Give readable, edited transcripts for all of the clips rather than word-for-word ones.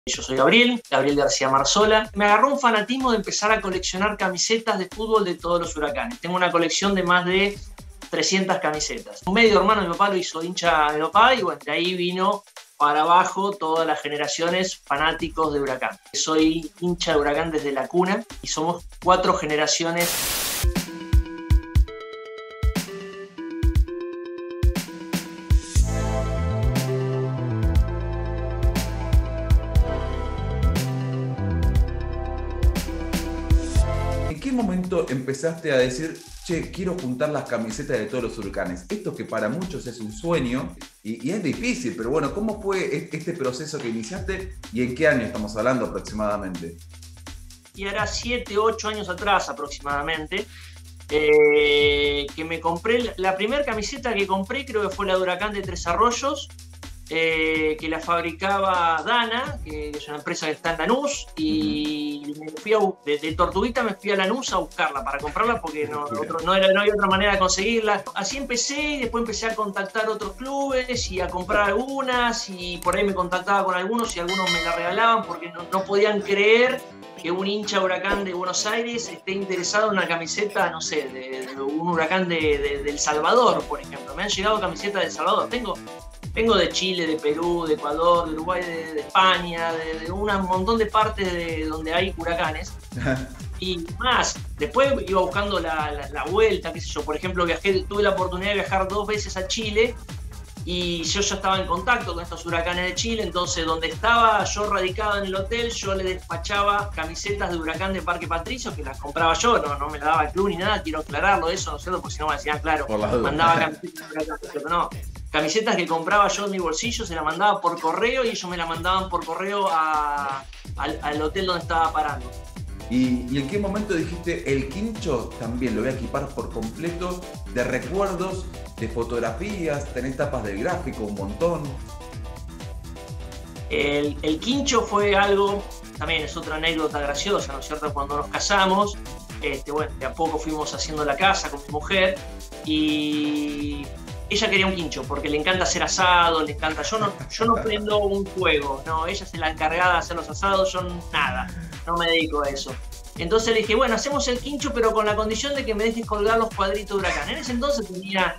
Yo soy Gabriel García Marzola. Me agarró un fanatismo de empezar a coleccionar camisetas de fútbol de todos los Huracanes. Tengo una colección de más de 300 camisetas. Un medio hermano de mi papá lo hizo hincha de mi papá y bueno, de ahí vino para abajo todas las generaciones fanáticos de Huracán. Soy hincha de Huracán desde la cuna y somos 4 generaciones. ¿En qué momento empezaste a decir, che, quiero juntar las camisetas de todos los Huracanes? Esto que para muchos es un sueño y es difícil, pero bueno, ¿cómo fue este proceso que iniciaste y en qué año estamos hablando aproximadamente? Y hará 7, 8 años atrás aproximadamente, que me compré, la primera camiseta que compré creo que fue la de Huracán de Tres Arroyos, que la fabricaba Dana, que es una empresa que está en Lanús, y me fui de Tortuguita me fui a Lanús a buscarla para comprarla porque no había otra manera de conseguirla. Así empecé y después empecé a contactar otros clubes y a comprar algunas y por ahí me contactaba con algunos y algunos me la regalaban porque no podían creer que un hincha de Huracán de Buenos Aires esté interesado en una camiseta, no sé, de un Huracán de El Salvador, por ejemplo. Me han llegado camisetas de El Salvador. Tengo de Chile, de Perú, de Ecuador, de Uruguay, de España, de un montón de partes de donde hay huracanes. Y más, después iba buscando la vuelta, qué sé yo. Por ejemplo, tuve la oportunidad de viajar 2 veces a Chile y yo ya estaba en contacto con estos huracanes de Chile, entonces donde estaba yo radicado en el hotel, yo le despachaba camisetas de Huracán de Parque Patricios, que las compraba yo, no me las daba el club ni nada, quiero aclararlo eso, ¿no es cierto? Porque si no me decían, claro, mandaba camisetas de Huracán, pero no. Camisetas que compraba yo en mi bolsillo, se las mandaba por correo y ellos me las mandaban por correo al hotel donde estaba parando. ¿Y en qué momento dijiste, el quincho también lo voy a equipar por completo de recuerdos, de fotografías, tenés tapas del gráfico, un montón? El quincho fue algo, también es otra anécdota graciosa, ¿no es cierto? Cuando nos casamos, bueno, de a poco fuimos haciendo la casa con mi mujer y ella quería un quincho porque le encanta hacer asado, le encanta. Yo no prendo un fuego, no, ella es la encargada de hacer los asados, yo nada, no me dedico a eso. Entonces le dije, bueno, hacemos el quincho, pero con la condición de que me dejes colgar los cuadritos de Huracán. En ese entonces tenía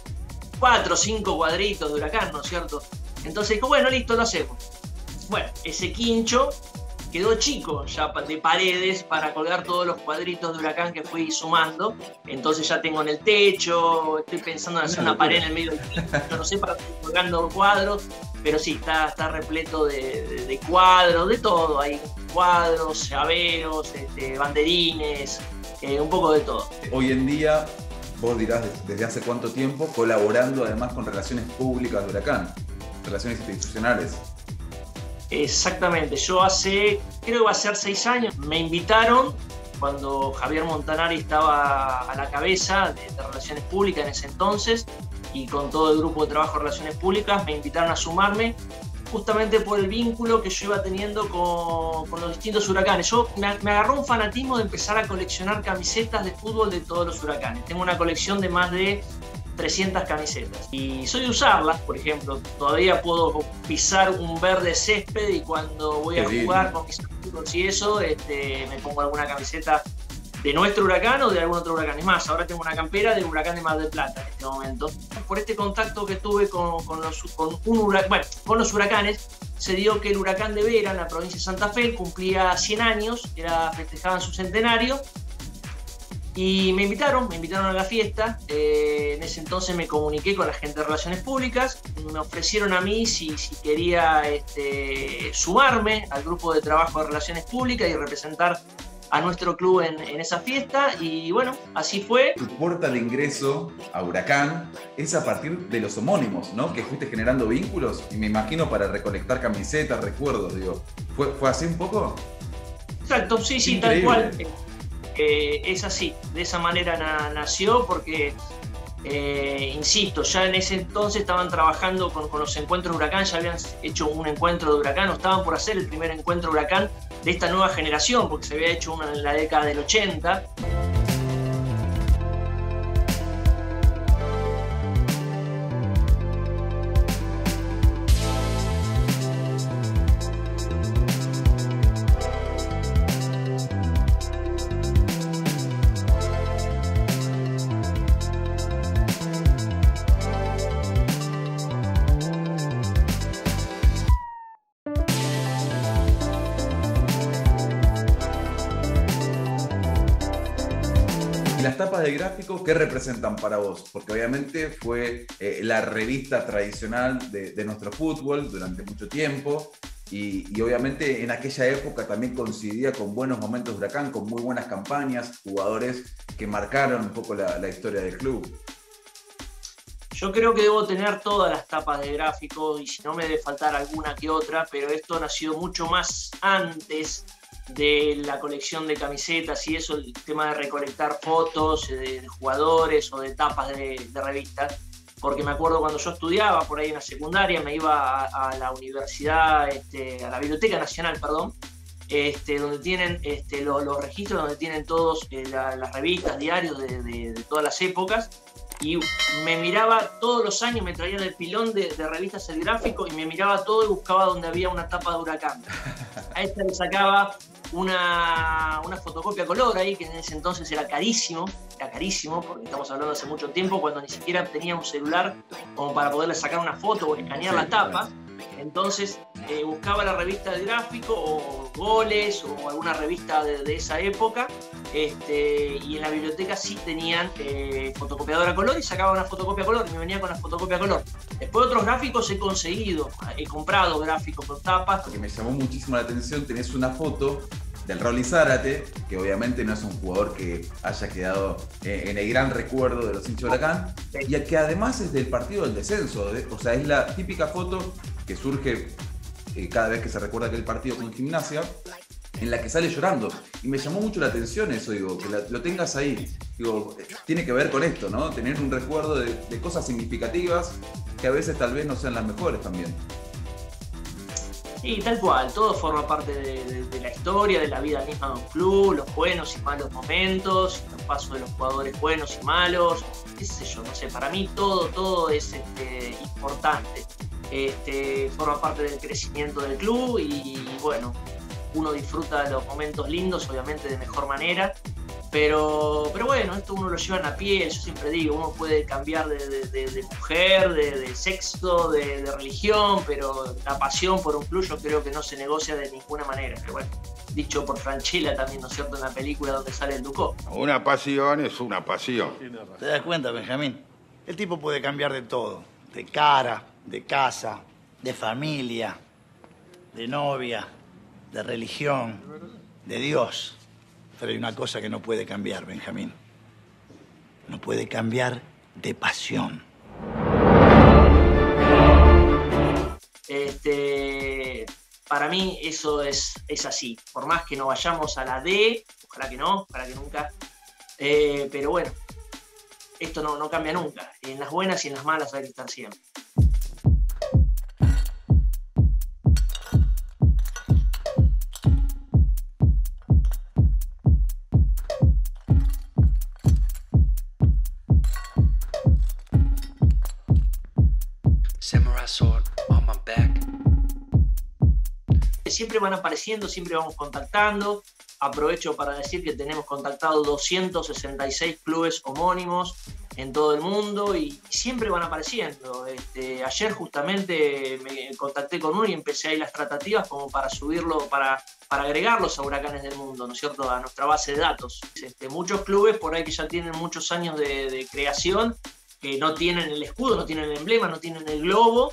4 o 5 cuadritos de Huracán, ¿no es cierto? Entonces dijo, bueno, listo, lo hacemos. Bueno, ese quincho quedó chico ya de paredes para colgar todos los cuadritos de Huracán que fui sumando. Entonces ya tengo en el techo, estoy pensando en hacer una pared en el medio del quincho, no sé para estar colgando cuadros, pero sí, está repleto de cuadros, de todo. Hay cuadros, llaveros, banderines, un poco de todo. Hoy en día, vos dirás desde hace cuánto tiempo, colaborando además con relaciones públicas de Huracán, relaciones institucionales. Exactamente, creo que va a ser 6 años, me invitaron cuando Javier Montanari estaba a la cabeza de Relaciones Públicas en ese entonces y con todo el grupo de trabajo de Relaciones Públicas me invitaron a sumarme justamente por el vínculo que yo iba teniendo con los distintos huracanes. Me agarró un fanatismo de empezar a coleccionar camisetas de fútbol de todos los huracanes. Tengo una colección de más de 300 camisetas y soy de usarlas. Por ejemplo, todavía puedo pisar un verde césped y cuando voy a jugar con mis amigos y eso, me pongo alguna camiseta de nuestro Huracán o de algún otro Huracán. Es más, ahora tengo una campera del Huracán de Mar del Plata en este momento. Por este contacto que tuve con los huracanes, se dio que el Huracán de Vera, en la provincia de Santa Fe, cumplía 100 años, festejaban su centenario. Y me invitaron a la fiesta. En ese entonces me comuniqué con la gente de Relaciones Públicas. Me ofrecieron a mí si quería sumarme al grupo de trabajo de Relaciones Públicas y representar a nuestro club en esa fiesta. Y bueno, así fue. Tu puerta de ingreso a Huracán es a partir de los homónimos, ¿no? Que fuiste generando vínculos y me imagino para recolectar camisetas, recuerdos, digo. ¿Fue así un poco? Exacto, sí, Increíble. Tal cual. Es así, de esa manera nació porque, insisto, ya en ese entonces estaban trabajando con los encuentros de Huracán, ya habían hecho un encuentro de Huracán, o estaban por hacer el primer encuentro de Huracán de esta nueva generación, porque se había hecho uno en la década del 80. las tapas de gráfico, ¿qué representan para vos? Porque obviamente fue la revista tradicional de nuestro fútbol durante mucho tiempo. Y obviamente en aquella época también coincidía con buenos momentos de Huracán, con muy buenas campañas, jugadores que marcaron un poco la historia del club. Yo creo que debo tener todas las tapas de gráfico y si no me debe faltar alguna que otra, pero esto nació mucho más antes de la colección de camisetas y eso, el tema de recolectar fotos de jugadores o de tapas de revistas. Porque me acuerdo cuando yo estudiaba por ahí en la secundaria, me iba a la universidad, a la Biblioteca Nacional, perdón, donde tienen los registros, donde tienen todos las revistas, diarios de todas las épocas, y me miraba todos los años, me traían el pilón de revistas El Gráfico y me miraba todo y buscaba donde había una tapa de Huracán. A esta le sacaba una fotocopia color ahí, que en ese entonces era carísimo, porque estamos hablando hace mucho tiempo, cuando ni siquiera tenía un celular como para poderle sacar una foto o escanear la tapa. Entonces buscaba la revista del Gráfico o Goles o alguna revista de esa época, y en la biblioteca sí tenían fotocopiadora color y sacaba una fotocopia color y me venía con la fotocopia color. Después otros gráficos he conseguido, he comprado gráficos con tapas. Lo que me llamó muchísimo la atención, tenés una foto del Rolly Zárate, que obviamente no es un jugador que haya quedado en el gran recuerdo de los hinchas de Huracán, y que además es del partido del descenso, o sea, es la típica foto que surge cada vez que se recuerda aquel partido con Gimnasia, en la que sale llorando. Y me llamó mucho la atención eso, digo, que lo tengas ahí. Digo, tiene que ver con esto, ¿no? Tener un recuerdo de cosas significativas que a veces tal vez no sean las mejores también. Sí, tal cual, todo forma parte de la historia, de la vida misma de un club, los buenos y malos momentos, los pasos de los jugadores buenos y malos, qué sé yo, no sé, para mí todo es importante. Forma parte del crecimiento del club y bueno, uno disfruta de los momentos lindos, obviamente de mejor manera, pero bueno, esto uno lo lleva en la piel. Yo siempre digo, uno puede cambiar de mujer, de sexo, de religión, pero la pasión por un club yo creo que no se negocia de ninguna manera. Pero bueno, dicho por Francella también, ¿no es cierto?, en la película donde sale el Ducó. Una pasión es una pasión. ¿Te das cuenta, Benjamín? El tipo puede cambiar de todo. De cara, de casa, de familia, de novia, de religión, de Dios. Pero hay una cosa que no puede cambiar, Benjamín. No puede cambiar de pasión. Para mí eso es así. Por más que no vayamos a la D, ojalá que no, ojalá que nunca. Pero bueno, esto no cambia nunca. En las buenas y en las malas hay que estar siempre. Siempre van apareciendo, siempre vamos contactando. Aprovecho para decir que tenemos contactado 266 clubes homónimos en todo el mundo y siempre van apareciendo. Ayer justamente me contacté con uno y empecé ahí las tratativas como para subirlo, para agregarlos a Huracanes del Mundo, ¿no es cierto?, a nuestra base de datos. Muchos clubes por ahí que ya tienen muchos años de creación, que no tienen el escudo, no tienen el emblema, no tienen el globo.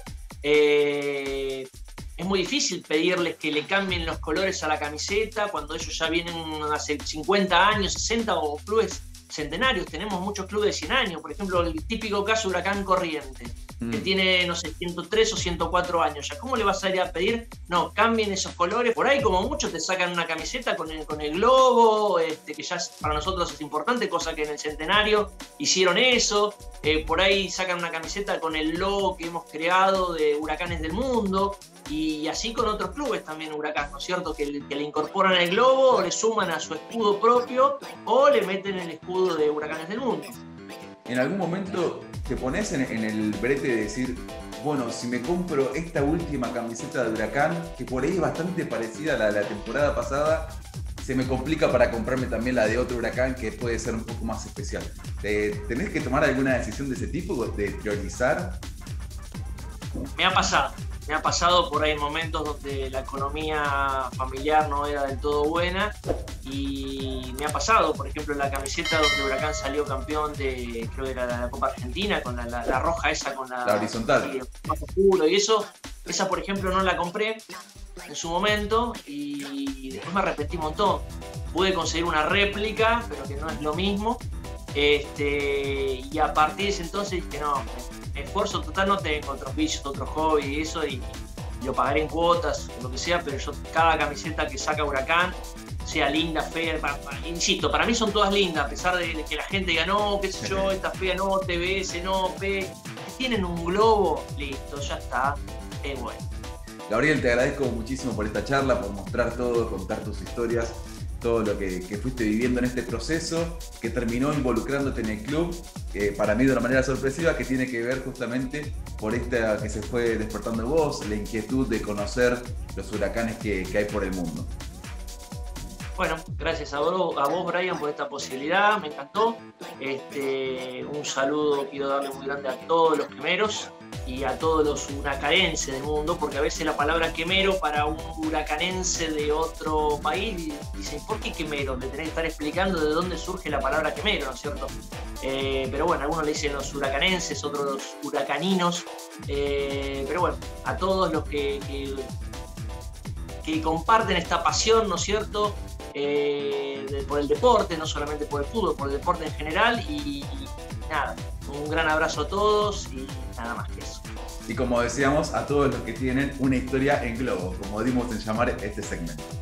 Es muy difícil pedirles que le cambien los colores a la camiseta cuando ellos ya vienen hace 50 años, 60 o clubes centenarios. Tenemos muchos clubes de 100 años, por ejemplo, el típico caso de Huracán Corrientes, que tiene, no sé, 103 o 104 años ya. ¿Cómo le vas a ir a pedir? No, cambien esos colores. Por ahí, como mucho, te sacan una camiseta con el globo, que ya para nosotros es importante, cosa que en el centenario hicieron eso. Por ahí sacan una camiseta con el logo que hemos creado de Huracanes del Mundo. Y así con otros clubes también Huracán, ¿no es cierto?, que le incorporan el globo, o le suman a su escudo propio, o le meten el escudo de Huracanes del Mundo. ¿En algún momento te pones en el brete de decir, bueno, si me compro esta última camiseta de Huracán, que por ahí es bastante parecida a la de la temporada pasada, se me complica para comprarme también la de otro Huracán que puede ser un poco más especial? ¿Tenés que tomar alguna decisión de ese tipo, de priorizar? Me ha pasado. me ha pasado por ahí en momentos donde la economía familiar no era del todo buena, y me ha pasado, por ejemplo, en la camiseta donde Huracán salió campeón de, creo que era la Copa Argentina, con la roja esa, con la horizontal. Sí, más oscuro y eso, esa por ejemplo no la compré en su momento y después me arrepentí un montón. Pude conseguir una réplica, pero que no es lo mismo. Y a partir de ese entonces dije, no, esfuerzo total no tengo, otros vicios, otros hobbies y eso, y lo pagaré en cuotas, lo que sea, pero yo cada camiseta que saca Huracán, sea linda, fea, insisto, para mí son todas lindas, a pesar de que la gente diga, no, qué sé yo, esta fea no, TBS no, P, tienen un globo, listo, ya está, es bueno. Gabriel, te agradezco muchísimo por esta charla, por mostrar todo, contar tus historias, todo lo que fuiste viviendo en este proceso, que terminó involucrándote en el club, para mí de una manera sorpresiva, que tiene que ver justamente por esta que se fue despertando en vos, la inquietud de conocer los huracanes que hay por el mundo. Bueno, gracias a vos, Brian, por esta posibilidad, me encantó. Un saludo quiero darle muy grande a todos los quemeros y a todos los huracanenses del mundo, porque a veces la palabra quemero para un huracanense de otro país dicen, ¿por qué quemero? Le tenés que estar explicando de dónde surge la palabra quemero, ¿no es cierto? Pero bueno, algunos le dicen los huracanenses, otros los huracaninos, pero bueno, a todos los que comparten esta pasión, ¿no es cierto? Por el deporte, no solamente por el fútbol, por el deporte en general, y nada, un gran abrazo a todos y nada más que eso. Y como decíamos, a todos los que tienen una historia en globo, como dimos en llamar este segmento.